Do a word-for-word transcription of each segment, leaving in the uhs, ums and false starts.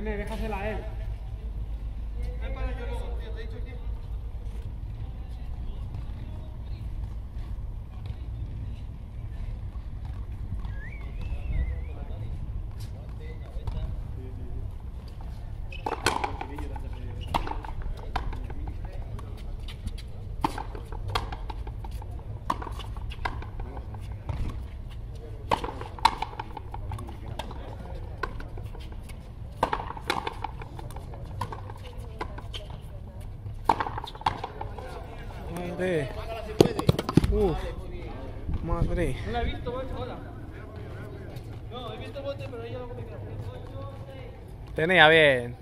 Nene, déjasela a él. Ven para yo luego, tío, te he dicho aquí. Madre. Uf. Madre. No la he visto, bote, hola. No, he visto bote, pero ella luego me queda. Tenía bien.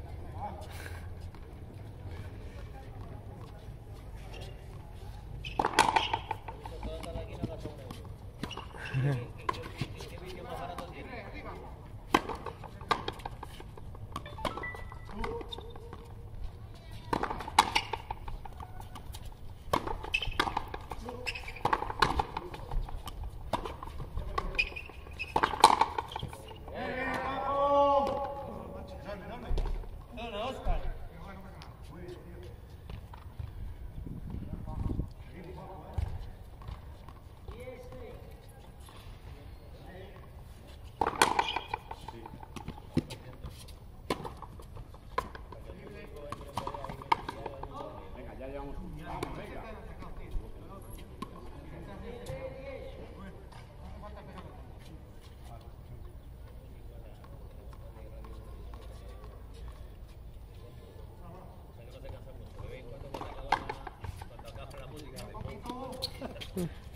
Cuando acá la música,